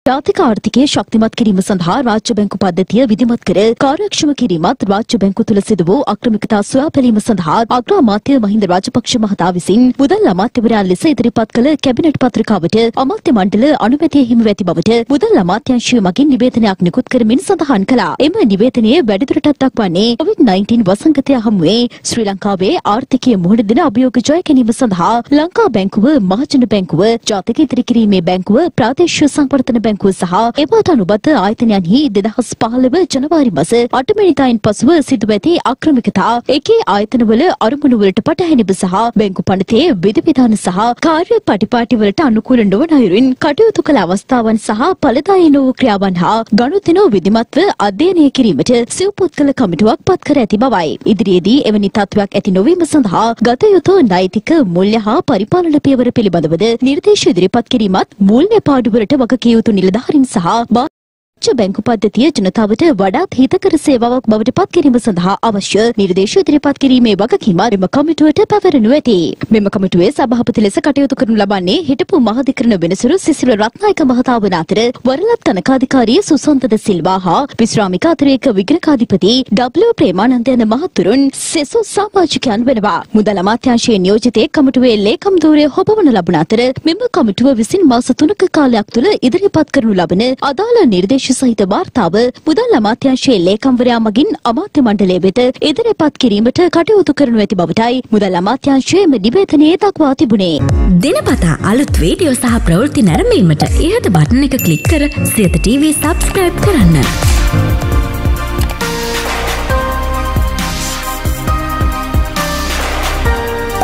ජාතික ආර්ථිකයේ ශක්තිමත් කිරීම සඳහා රාජ්‍ය බැංකු පද්ධතිය විධිමත් කර කාර්යක්ෂම කිරීමත් රාජ්‍ය බැංකු තුළ සිදු වූ අක්‍රමිකතා සොයා බැලීම සඳහා අග්‍ර අමාත්‍ය මහින්ද රාජපක්ෂ මහතා විසින් මුදල් අමාත්‍යවරයා ලෙස ඉදිරිපත් කළ කැබිනට් පත්‍රිකාවට අමාත්‍ය මණ්ඩල අනුමැතිය හිමි ඇති බවට මුදල් අමාත්‍යාංශය මගින් නිවේදනයක් නිකුත් කරමින් සඳහන් කළා. එම නිවේදනයේ වැඩිදුරටත් දක්වන්නේ COVID-19 වසංගතය හමුවේ ශ්‍රී ලංකාවේ ආර්ථිකය මුහුණ දෙන අභියෝග ජය ගැනීම සඳහා ලංකා බැංකුව, මහජන බැංකුව, ජාතික ඉදිරි කිරීමේ බැංකුව, ප්‍රාදේශීය සංවර්ධන බැංකුව සහ එමට අනුබද්ධ ආයතනයන්හි 2015 ජනවාරි මාස 8 වෙනිදායින් පසුව සිදු ඇති අක්‍රමිකතා එකේ ආයතනවල අරමුණු වලට පටහැනිව සහ බැංකු පනතේ විධිවිධාන සහ කාර්ය පටිපාටි වලට අනුකූල නොවන අයුරින් කටයුතු කළ අවස්ථාවන් සහ ඵලදායී වූ ක්‍රියාවන් හා ගනුදෙනු විධිමත්ව අධ්‍යයනය කිරීමට සිව්පොත්කල කමිටුවක් පත් කර ඇති බවයි. ඉදිරියේදී එවැනි තත්ත්වයක් ඇති නොවීම සඳහා ගත යුතු නෛතික මුල්‍ය හා පරිපාලන පියවර පිළිබඳවද නිර්දේශ ඉදිරිපත් කිරීමත් මූල්‍ය පාඩුවලට වගකිය යුතු නිලධාරීන් සහ රාජ්‍ය බැංකු පද්ධතිය ජනතාවට වඩාත් හිතකර සේවාවක් බවට පත් කිරීම සඳහා අවශ්‍ය නිර්දේශ ඉදිරිපත් කිරීමේ වගකීම මෙම කමිටුවට පැවරෙනු ඇති. මෙම කමිටුවේ සභාපති ලෙස කටයුතු කරනු ලබන්නේ හිටපු මහාධිකරණ වෙනසුරු සිසිල රත්නායක මහතා වන අතර වරලත් තනකාධිකාරී සුසන්ත ද සිල්වා හා විශ්‍රාමික අතිරේක විග්‍රහාධිපති W ප්‍රේමානන්ද යන මහතුරුන් සෙසු සමාජිකයන් වෙනවා. මුදල් අමාත්‍යාංශයේ නියෝජිතේ කමිටුවේ ලේකම් ධූරය හොබවන ලබන අතර මෙම කමිටුව විසින් මාස 3ක කාලයක් තුළ ඉදිරිපත් කරනු ලබන අදාළ නිර්දේශ සහිත වාර්තාව මුදල් අමාත්‍යාංශයේ ලේකම්වරයා මගින් අමාත්‍ය මණ්ඩලය වෙත ඉදිරිපත් කිරීමට කටයුතු කරනු ඇති බවටයි මුදල් අමාත්‍යාංශයේ නිවේදනයේ දක්වා තිබුණේ. දිනපතා අලුත් වීඩියෝ සහ ප්‍රවෘත්ති නැරඹීමට ඉහත බටන් එක ක්ලික් කර සියත TV subscribe කරන්න.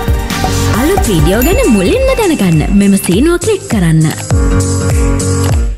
අලුත් වීඩියෝ ගැන මුලින්ම දැනගන්න මෙම සීනුව ක්ලික් කරන්න.